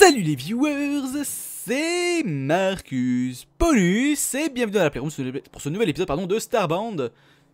Salut les viewers, c'est Marcus Paulus et bienvenue dans la Playroom pour ce nouvel épisode de Starbound.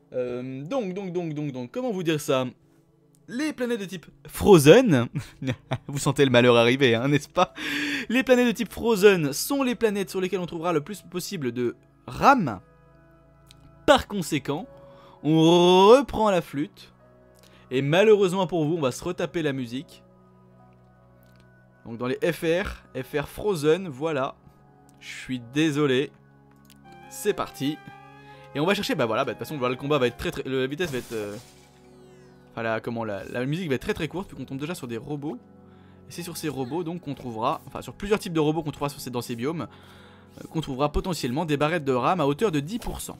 Donc, comment vous dire ça? Les planètes de type Frozen, vous sentez le malheur arriver, hein, n'est-ce pas? Les planètes de type Frozen sont les planètes sur lesquelles on trouvera le plus possible de rames. Par conséquent, on reprend la flûte. Et malheureusement pour vous, on va se retaper la musique. Donc dans les FR Frozen, voilà. Je suis désolé. C'est parti. Et on va chercher, de toute façon, le combat va être très... la vitesse va être... Enfin, la musique va être très courte, puis qu'on tombe déjà sur des robots. Et c'est sur ces robots, donc, qu'on trouvera... Enfin, sur plusieurs types de robots qu'on trouvera dans ces biomes, qu'on trouvera potentiellement des barrettes de rame à hauteur de 10%.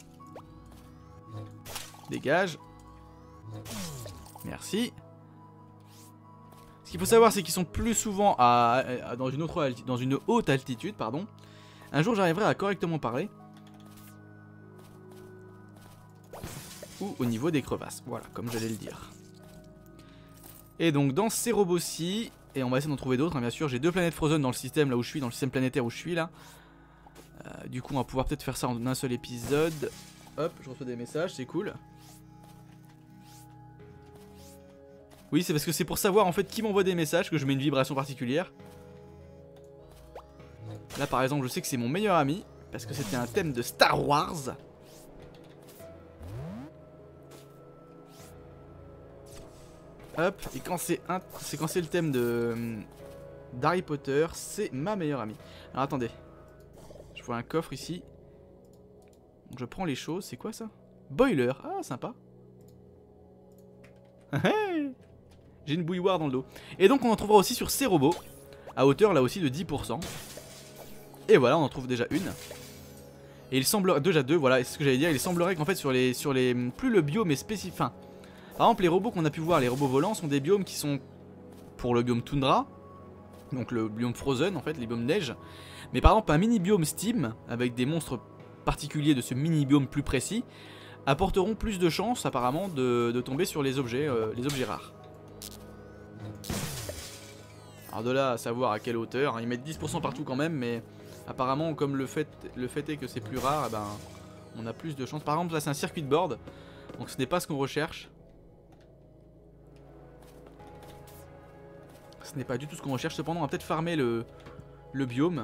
Dégage. Merci. Ce qu'il faut savoir, c'est qu'ils sont plus souvent dans une haute altitude, pardon. Un jour, j'arriverai à correctement parler. Ou au niveau des crevasses. Voilà, comme j'allais le dire. Et donc, dans ces robots-ci, et on va essayer d'en trouver d'autres, hein, bien sûr. J'ai deux planètes Frozen dans le système, là où je suis, dans le système planétaire où je suis, là. Du coup, on va pouvoir peut-être faire ça en un seul épisode. Hop, je reçois des messages, c'est cool. Oui, c'est parce que c'est pour savoir en fait qui m'envoie des messages que je mets une vibration particulière. Là par exemple, je sais que c'est mon meilleur ami parce que c'était un thème de Star Wars. Hop, et quand c'est le thème de d'Harry Potter, c'est ma meilleure amie. Alors attendez. Je vois un coffre ici. Donc je prends les choses, c'est quoi ça? Boiler, ah sympa. J'ai une bouilloire dans le dos. Et donc on en trouvera aussi sur ces robots, à hauteur là aussi de 10%. Et voilà, on en trouve déjà une. Et il semblerait, déjà deux, voilà, c'est ce que j'allais dire. Il semblerait qu'en fait sur les plus le biome est spécifique. Enfin, par exemple les robots qu'on a pu voir, les robots volants sont des biomes qui sont pour le biome Toundra. Donc le biome Frozen en fait, les biomes neige. Mais par exemple un mini biome Steam, avec des monstres particuliers de ce mini biome plus précis, apporteront plus de chances apparemment de tomber sur les objets rares. Alors de là à savoir à quelle hauteur, hein, ils mettent 10% partout quand même, mais apparemment comme le fait est que c'est plus rare, eh ben, on a plus de chances. Par exemple là c'est un circuit de board, donc ce n'est pas ce qu'on recherche. Ce n'est pas du tout ce qu'on recherche, cependant on va peut-être farmer le biome.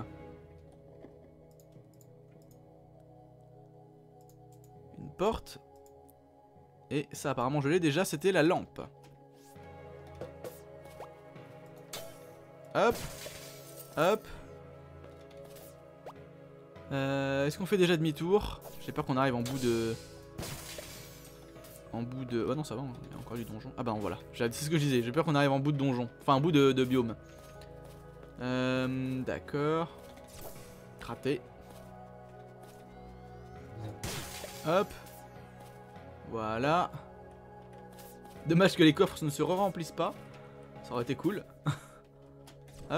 Une porte. Et ça apparemment je l'ai déjà, c'était la lampe. Hop. Hop. Est-ce qu'on fait déjà demi-tour? J'ai peur qu'on arrive en bout de... Oh non ça va, il y a encore du donjon. Ah bah voilà, c'est ce que je disais, j'ai peur qu'on arrive en bout de donjon. Enfin en bout de biome. D'accord. Raté. Hop. Voilà. Dommage que les coffres ne se remplissent pas. Ça aurait été cool. Hop.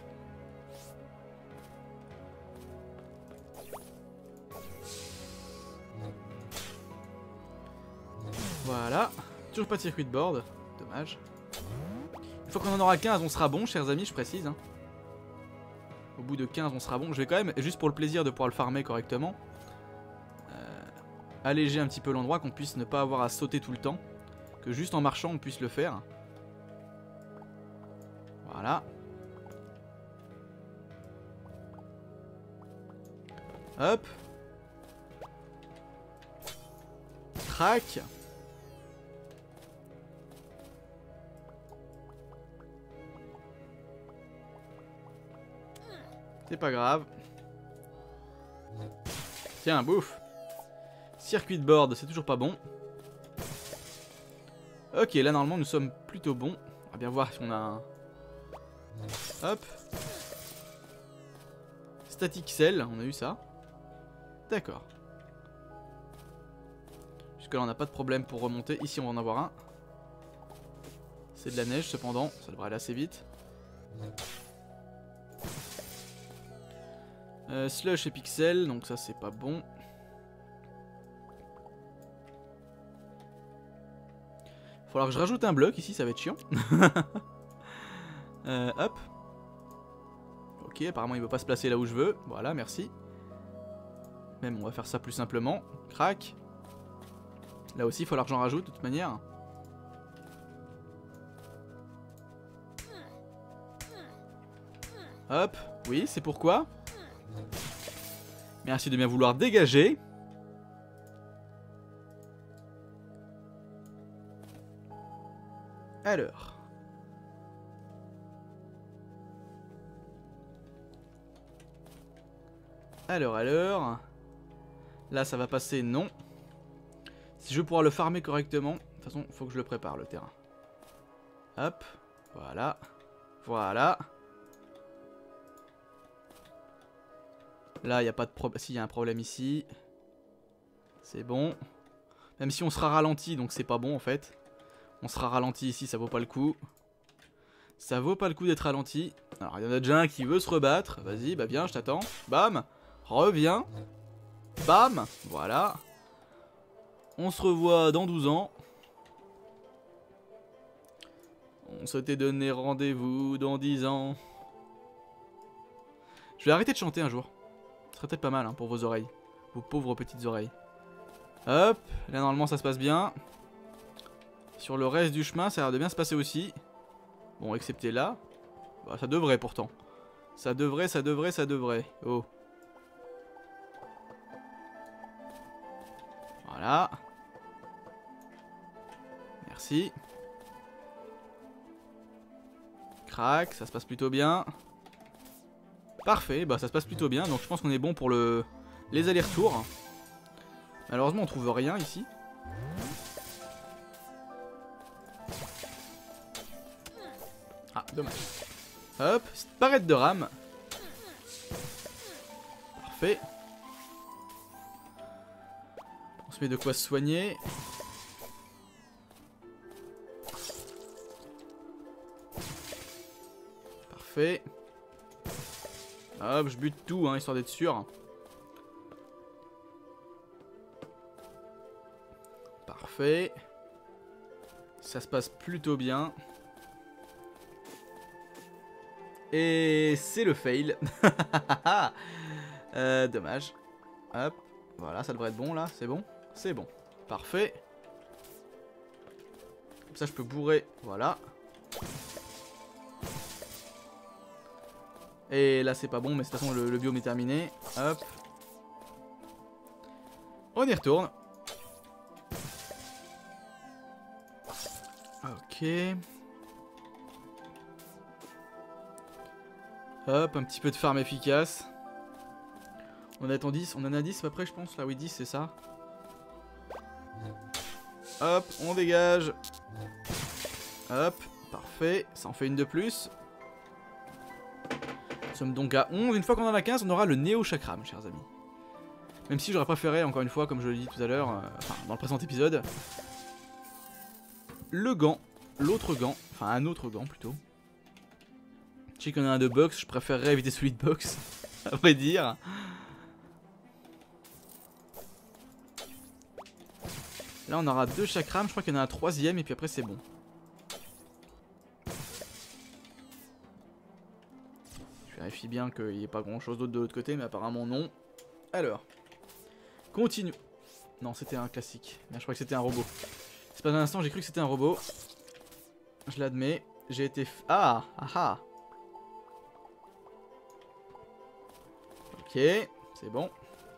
Voilà. Toujours pas de circuit de board. Dommage. Une fois qu'on en aura 15, on sera bon, chers amis, je précise. Hein. Au bout de 15, on sera bon. Je vais quand même, juste pour le plaisir de pouvoir le farmer correctement, alléger un petit peu l'endroit, qu'on puisse ne pas avoir à sauter tout le temps. Que juste en marchant, on puisse le faire. Voilà. Hop. Trac. C'est pas grave. Tiens, bouffe. Circuit de board, c'est toujours pas bon. Ok, là normalement nous sommes plutôt bons. On va bien voir si on a un... Hop. Static cell, on a eu ça. D'accord. Jusque là on n'a pas de problème pour remonter. Ici on va en avoir un. C'est de la neige cependant, ça devrait aller assez vite. Slush et pixel, donc ça c'est pas bon. Il va falloir que je rajoute un bloc ici, ça va être chiant. Hop. Ok, apparemment il veut pas se placer là où je veux. Voilà, merci. Même on va faire ça plus simplement. Crac. Là aussi il faut l'argent rajoute de toute manière. Hop, oui, c'est pourquoi. Merci de bien vouloir dégager. Alors. Alors. Là, ça va passer, non. Si je veux pouvoir le farmer correctement, de toute façon, il faut que je le prépare, le terrain. Hop, voilà. Voilà. Là, il n'y a pas de problème. Si, il y a un problème ici. C'est bon. Même si on sera ralenti, donc c'est pas bon en fait. On sera ralenti ici, ça vaut pas le coup. Ça vaut pas le coup d'être ralenti. Alors, il y en a déjà un qui veut se rebattre. Vas-y, bah viens, je t'attends. Bam. Reviens. Bam. Voilà. On se revoit dans 12 ans. On s'était donné rendez-vous dans 10 ans. Je vais arrêter de chanter un jour. Ce serait peut-être pas mal hein, pour vos oreilles. Vos pauvres petites oreilles. Hop. Là, normalement, ça se passe bien. Sur le reste du chemin, ça a l'air de bien se passer aussi. Bon, excepté là. Bah, ça devrait pourtant. Ça devrait. Oh. Voilà. Merci. Crac, ça se passe plutôt bien. Parfait, bah ça se passe plutôt bien. Donc je pense qu'on est bon pour les allers-retours. Malheureusement, on trouve rien ici. Ah, dommage. Hop, petite barrette de rame. Parfait. On se met de quoi se soigner. Parfait. Hop, je bute tout, hein, histoire d'être sûr. Parfait. Ça se passe plutôt bien. Et c'est le fail. Dommage. Hop. Voilà, ça devrait être bon là. C'est bon? C'est bon. Parfait. Comme ça, je peux bourrer. Voilà. Et là, c'est pas bon, mais de toute façon, le biome est terminé. Hop. On y retourne. Ok. Hop, un petit peu de farm efficace. On attend 10, on en a 10 à peu près je pense. Là oui 10 c'est ça. Hop, on dégage. Hop, parfait. Ça en fait une de plus. Nous sommes donc à 11. Une fois qu'on en a 15, on aura le Néo Chakram, chers amis. Même si j'aurais préféré, encore une fois, comme je l'ai dit tout à l'heure, enfin dans le précédent épisode, le gant, l'autre gant, enfin un autre gant plutôt. Je sais qu'on a un de box, je préférerais éviter celui de box, à vrai dire. Là on aura 2 chakrams, je crois qu'il y en a un troisième et puis après c'est bon. Je vérifie bien qu'il n'y ait pas grand chose d'autre de l'autre côté, mais apparemment non. Alors, continue. Non, c'était un classique. Mais je crois que c'était un robot. C'est pas un instant, j'ai cru que c'était un robot. Je l'admets. J'ai été... Ah, ah ah. Ok, c'est bon.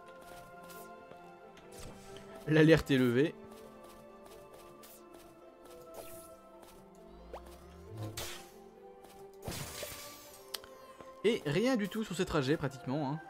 L'alerte est levée. Et rien du tout sur ce trajet pratiquement. Hein.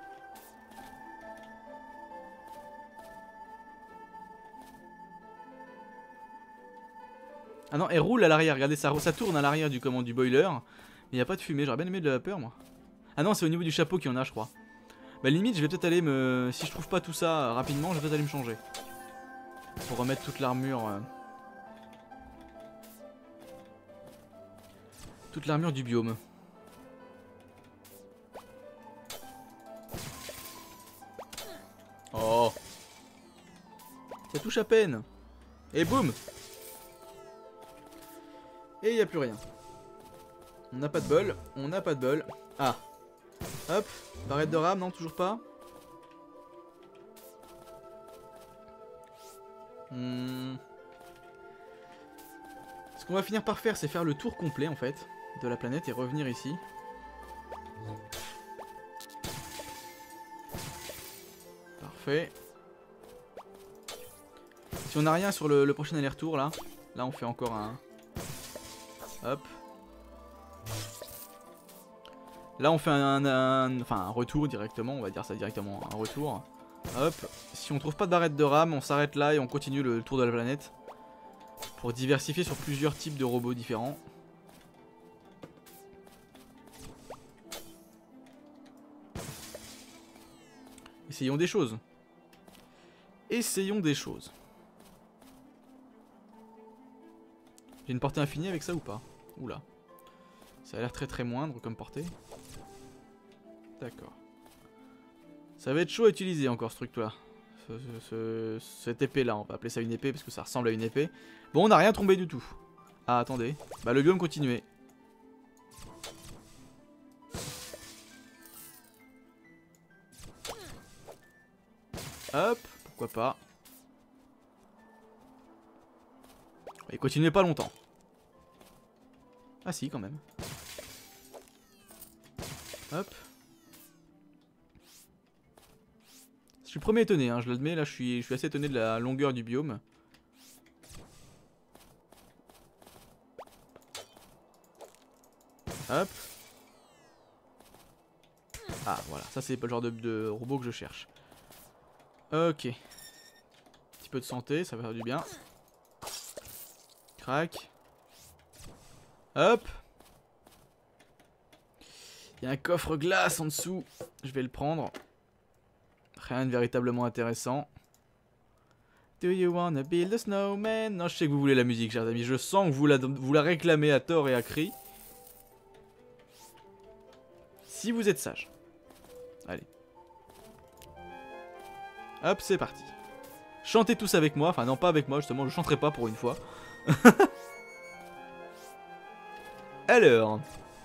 Ah non, elle roule à l'arrière, regardez, ça tourne à l'arrière du boiler. Mais il n'y a pas de fumée, j'aurais bien aimé de la vapeur moi. Ah non, c'est au niveau du chapeau qu'il y en a je crois. Bah limite, je vais peut-être aller me... Si je trouve pas tout ça rapidement, je vais peut-être aller me changer. Pour remettre toute l'armure... Toute l'armure du biome. Oh. Ça touche à peine. Et boum. Et il n'y a plus rien. On n'a pas de bol. On n'a pas de bol. Ah. Hop, barrette de rame, non, toujours pas. Ce qu'on va finir par faire, c'est faire le tour complet en fait de la planète et revenir ici. Parfait. Si on n'a rien sur le prochain aller-retour là on fait encore un... Hop. Là on fait enfin, un retour directement, on va dire ça directement, un retour. Hop. Si on trouve pas de barrette de rame, on s'arrête là et on continue le tour de la planète. Pour diversifier sur plusieurs types de robots différents. Essayons des choses. Essayons des choses. J'ai une portée infinie avec ça ou pas? Oula. Ça a l'air très très moindre comme portée. D'accord. Ça va être chaud à utiliser encore ce truc là. Cette épée là, on va appeler ça une épée parce que ça ressemble à une épée. Bon, on n'a rien tombé du tout. Ah, attendez. Bah, le biome continuait. Hop, pourquoi pas. Il continuait pas longtemps. Ah si, quand même. Hop. Je suis le premier étonné, hein, je l'admets, là je suis assez étonné de la longueur du biome. Hop. Ah voilà, ça c'est pas le genre de robot que je cherche. Ok. Un petit peu de santé, ça va faire du bien. Crac. Hop. Il y a un coffre glace en dessous. Je vais le prendre. Rien de véritablement intéressant. Do you wanna build a snowman? Non, je sais que vous voulez la musique, chers amis. Je sens que vous la réclamez à tort et à cri. Si vous êtes sage. Allez. Hop, c'est parti. Chantez tous avec moi. Enfin, non, pas avec moi, justement. Je chanterai pas pour une fois. Alors.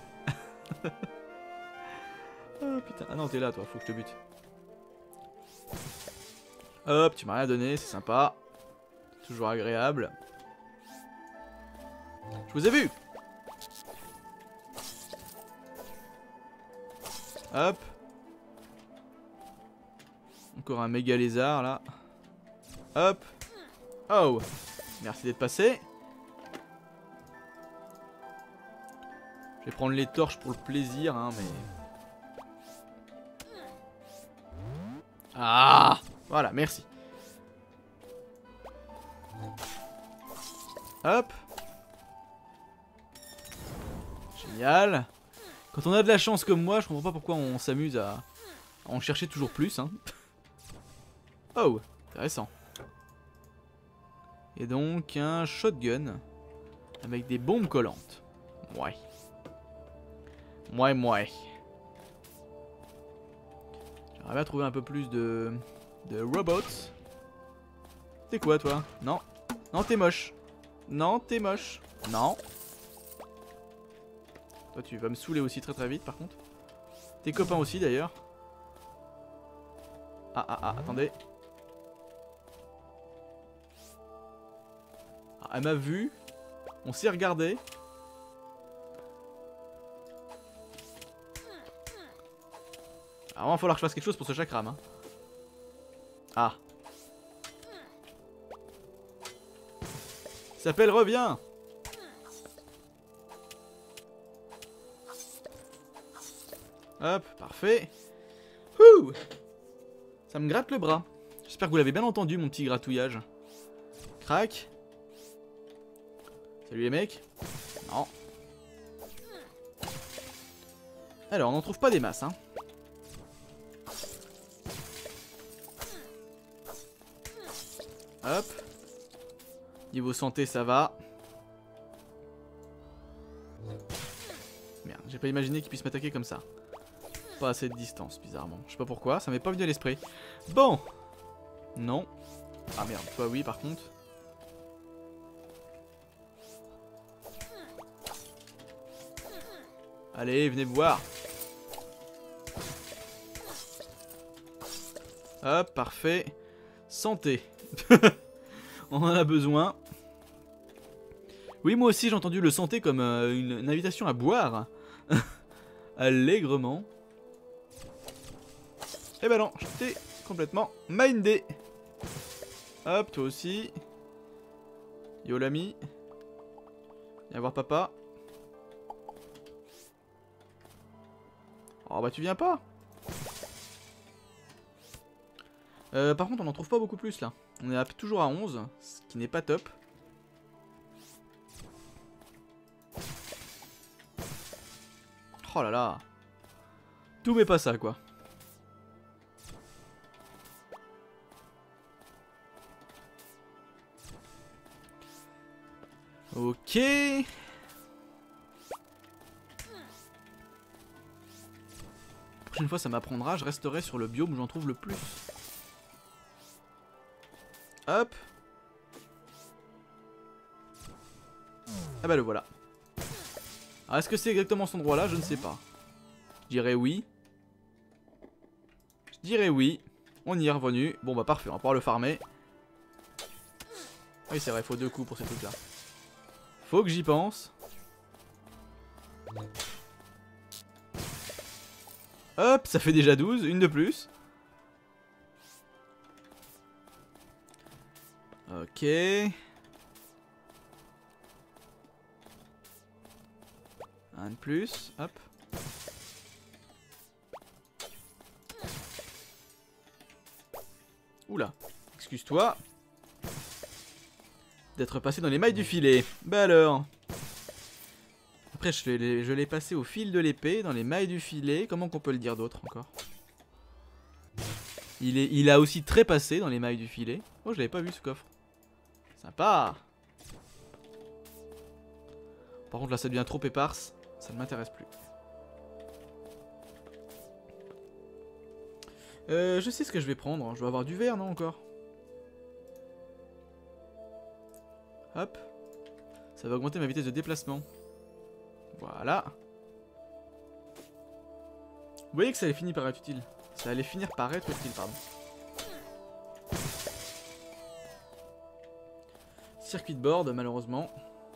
Oh putain. Ah non, t'es là, toi. Faut que je te bute. Hop, tu m'as rien donné. C'est sympa. Toujours agréable. Je vous ai vu. Hop. Encore un méga lézard là. Hop. Oh. Merci d'être passé. Je vais prendre les torches pour le plaisir, hein, mais... Ah. Voilà, merci. Hop. Génial. Quand on a de la chance comme moi, je comprends pas pourquoi on s'amuse à en chercher toujours plus, hein. Oh, intéressant. Et donc un shotgun avec des bombes collantes. Ouais. Ouais. J'aimerais bien trouver un peu plus de robots. T'es quoi toi? Non. Non, t'es moche. Non, t'es moche. Non. Toi, tu vas me saouler aussi très très vite par contre. Tes copains aussi d'ailleurs. Ah, attendez. Ah, elle m'a vu. On s'est regardé. Alors, il va falloir que je fasse quelque chose pour ce chakram. Hein. Ah. Ça s'appelle reviens. Hop, parfait. Ouh. Ça me gratte le bras. J'espère que vous l'avez bien entendu, mon petit gratouillage. Crac. Salut les mecs. Non. Alors, on n'en trouve pas des masses, hein. Hop. Niveau santé, ça va. Merde, j'ai pas imaginé qu'il puisse m'attaquer comme ça. Pas assez de distance, bizarrement. Je sais pas pourquoi, ça m'est pas venu à l'esprit. Bon. Non. Ah merde, toi oui par contre. Allez, venez me voir. Hop, parfait. Santé. On en a besoin. Oui, moi aussi j'ai entendu le santé comme une invitation à boire. Allègrement. Eh ben non, je t'ai complètement mindé. Hop, toi aussi. Yo l'ami. Viens voir papa. Oh bah tu viens pas. Par contre on en trouve pas beaucoup plus là. On est toujours à 11, ce qui n'est pas top. Oh là là. Tout mais pas ça quoi. Ok. La prochaine fois ça m'apprendra, je resterai sur le biome où j'en trouve le plus. Hop. Ah bah le voilà. Alors est-ce que c'est exactement cet endroit là? Je ne sais pas. Je dirais oui. Je dirais oui. On y est revenu. Bon bah parfait, on va pouvoir le farmer. Oui c'est vrai, il faut 2 coups pour ces trucs là. Faut que j'y pense. Hop, ça fait déjà 12, une de plus. Ok. Un de plus, hop. Oula, excuse-toi d'être passé dans les mailles du filet. Bah alors. Après je l'ai passé au fil de l'épée, dans les mailles du filet. Comment qu'on peut le dire d'autre encore? Il a aussi trépassé dans les mailles du filet. Oh, je l'avais pas vu ce coffre. Sympa. Par contre là ça devient trop éparse. Ça ne m'intéresse plus. Je sais ce que je vais prendre. Je vais avoir du verre, non, encore? Hop. Ça va augmenter ma vitesse de déplacement. Voilà. Vous voyez que ça allait finir par être utile. Ça allait finir par être utile, pardon. Circuit de board, malheureusement.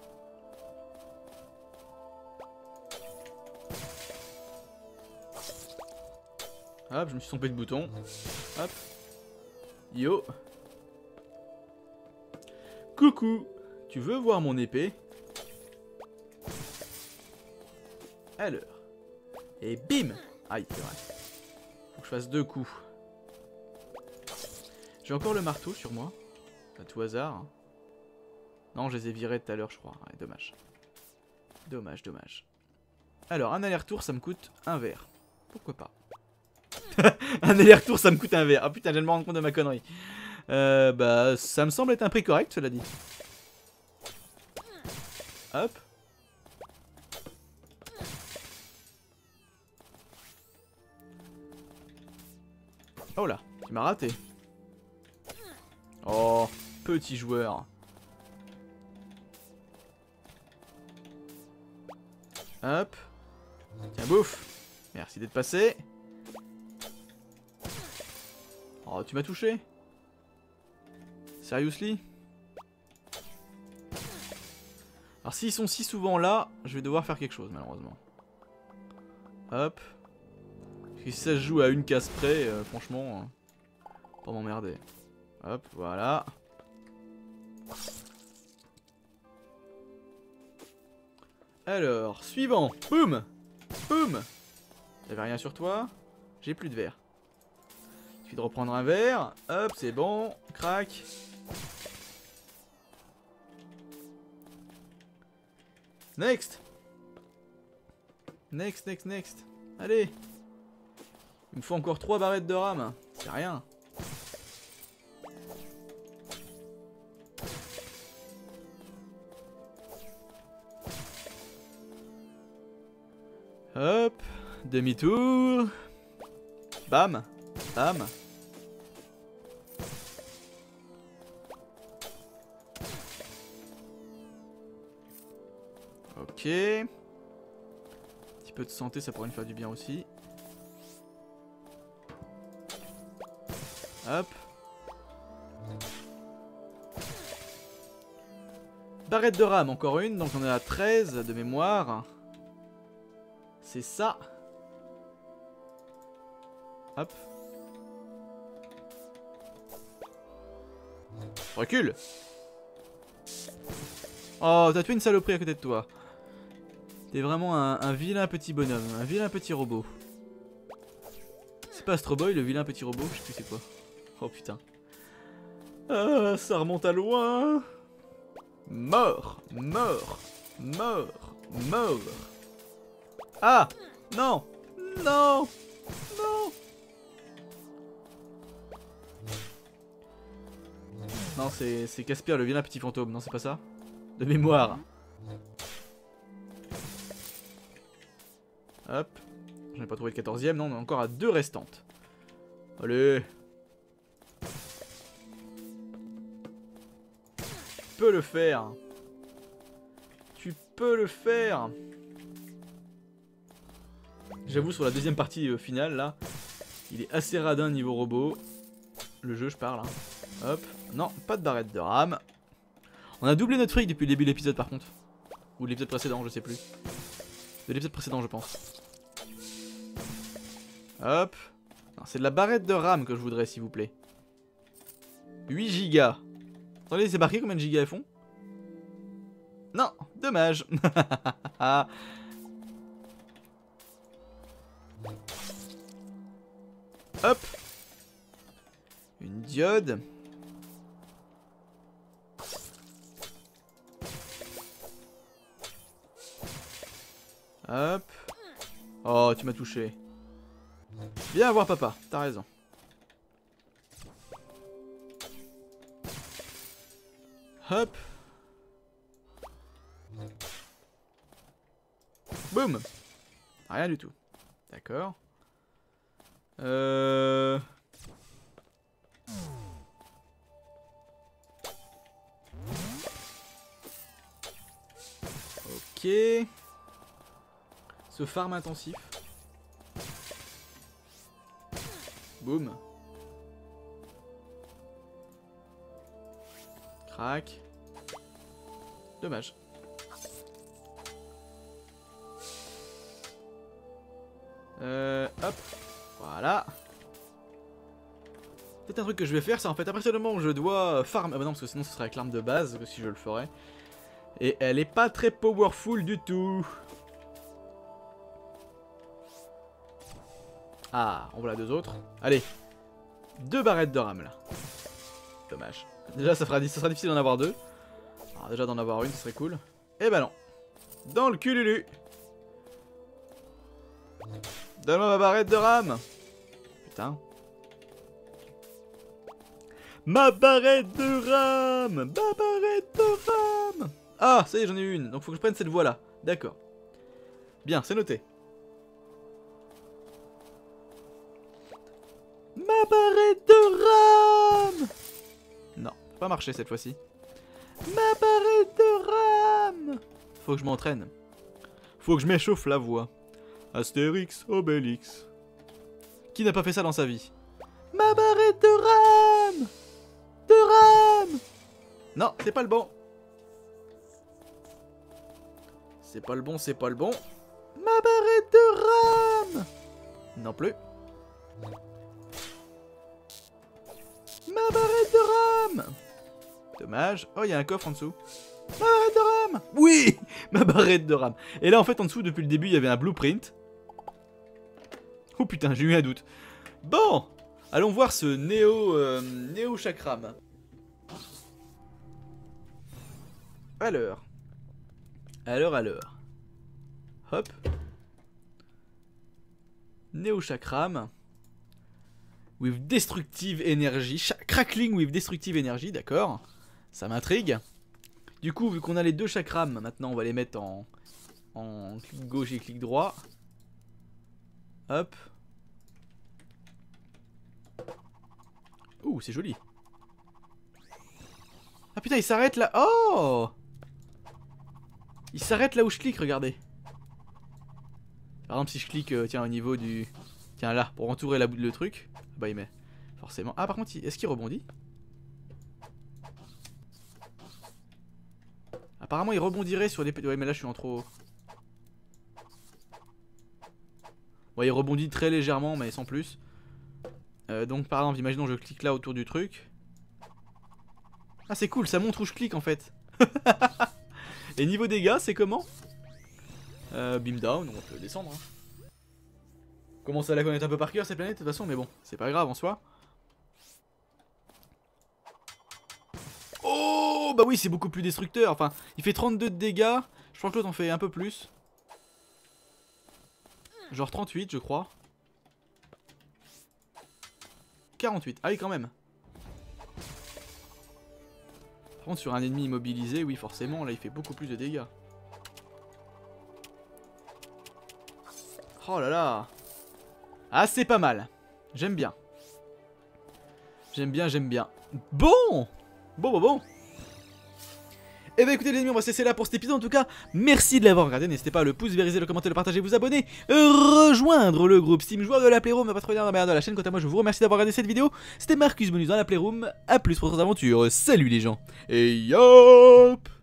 Hop, je me suis trompé de bouton. Hop. Yo. Coucou. Tu veux voir mon épée? Alors. Et bim. Aïe, c'est vrai. Faut que je fasse 2 coups. J'ai encore le marteau sur moi. À tout hasard. Non, je les ai virés tout à l'heure, je crois. Ouais, dommage. Dommage, dommage. Alors, un aller-retour, ça me coûte un verre. Pourquoi pas? Un aller-retour, ça me coûte un verre. Ah putain, je viens de me rendre compte de ma connerie. Bah, ça me semble être un prix correct, cela dit. Hop. Oh là, tu m'as raté. Oh, petit joueur. Hop. Tiens, bouffe. Merci d'être passé. Oh, tu m'as touché. Seriously? Alors s'ils sont si souvent là, je vais devoir faire quelque chose malheureusement. Hop. Parce que si ça se joue à une case près, franchement, pas m'emmerder. Hop, voilà. Alors, suivant. Boum. Boum. T'avais rien sur toi? J'ai plus de verre. Il suffit de reprendre un verre. Hop, c'est bon. Crac. Next. Next, next, next. Allez. Il me faut encore 3 barrettes de rame. C'est rien. Hop. Demi-tour. Bam. Bam. Ok. Un petit peu de santé, ça pourrait me faire du bien aussi. Hop. Barrette de rame, encore une. Donc on est à 13 de mémoire. C'est ça. Hop. Recule. Oh, t'as tué une saloperie à côté de toi. T'es vraiment un vilain petit bonhomme, un vilain petit robot. C'est pas Astro Boy, le vilain petit robot, je sais plus c'est quoi. Oh putain. Ah, ça remonte à loin. Mort, mort, mort, mort. Ah, non, non, non. Non, c'est Caspir, le vilain petit fantôme, non, c'est pas ça? De mémoire. Hop. J'en ai pas trouvé le 14ème, non, on est encore à 2 restantes. Allez. Tu peux le faire. Tu peux le faire. J'avoue, sur la deuxième partie finale, là, il est assez radin niveau robot. Le jeu, je parle. Hein. Hop. Non, pas de barrette de rame. On a doublé notre fric depuis le début de l'épisode, par contre. Ou de l'épisode précédent, je sais plus. De l'épisode précédent, je pense. Hop. C'est de la barrette de RAM que je voudrais, s'il vous plaît. 8 gigas. Attendez, c'est marqué combien de gigas elles font? Non, dommage. Hop. Une diode. Hop. Oh, tu m'as touché. Viens voir papa, t'as raison. Hop. Boum. Rien du tout. D'accord. Ok. Ce farm intensif. Boum. Crac. Dommage. Hop. Voilà. Peut-être un truc que je vais faire, c'est en fait à partir du moment où je dois farm. Ah bah non, parce que sinon ce serait avec l'arme de base, que si je le ferais. Et elle est pas très powerful du tout. Ah, en voilà 2 autres. Allez. 2 barrettes de rame là. Dommage. Déjà ça sera difficile d'en avoir 2. Alors déjà d'en avoir une, ce serait cool. Eh ben non. Dans le cululu. Donne-moi ma barrette de rame. Putain. Ma barrette de rame. Ma barrette de rame. Ah, ça y est, j'en ai une. Donc faut que je prenne cette voie là. D'accord. Bien, c'est noté. Ma barrette de rame. Non, pas marché cette fois-ci. Ma barrette de rame. Faut que je m'entraîne. Faut que je m'échauffe la voix. Astérix, Obélix. Qui n'a pas fait ça dans sa vie? Ma barrette de rame. De rame. Non, c'est pas le bon. C'est pas le bon, c'est pas le bon. Ma barrette de rame. Non plus. Ma barrette de rame. Dommage. Oh, il y a un coffre en dessous. Ma barrette de rame. Oui. Ma barrette de rame. Et là, en fait, en dessous, depuis le début, il y avait un blueprint. Oh putain, j'ai eu un doute. Bon. Allons voir ce Néo Chakram. Alors. Hop. Néo Chakram. With destructive energy. Crackling with destructive energy, d'accord. Ça m'intrigue. Du coup, vu qu'on a les 2 chakrams, maintenant on va les mettre en clic gauche et clic droit. Hop. Ouh, c'est joli. Ah putain, il s'arrête là. Oh! Il s'arrête là où je clique, regardez. Par exemple, si je clique, tiens, au niveau du... Tiens, là, pour entourer le truc. Bah, il met. Forcément. Ah par contre, est-ce qu'il rebondit? Apparemment il rebondirait sur des... Ouais mais là je suis en trop... Ouais il rebondit très légèrement mais sans plus. Donc par exemple imaginons je clique là autour du truc. Ah c'est cool, ça montre où je clique en fait. Et niveau dégâts c'est comment? Beam down, on peut descendre hein. Commence à la connaître un peu par cœur cette planète de toute façon, mais bon, c'est pas grave en soi. Oh bah oui c'est beaucoup plus destructeur, enfin il fait 32 de dégâts, je crois que l'autre en fait un peu plus. Genre 38 je crois. 48, ah oui quand même. Par contre sur un ennemi immobilisé, oui forcément là il fait beaucoup plus de dégâts. Oh là là. Ah c'est pas mal, j'aime bien. J'aime bien, j'aime bien. Bon. Et bah écoutez les amis, on va se laisser là pour cet épisode. En tout cas, merci de l'avoir regardé. N'hésitez pas à le pouce, vérifier, le commenter, le partager, vous abonner, rejoindre le groupe Steam joueur de la Playroom, pas trop bien dans la chaîne. Quant à moi, je vous remercie d'avoir regardé cette vidéo. C'était Marcus Bonus dans la Playroom. A plus pour d'autres aventures. Salut les gens. Et yop.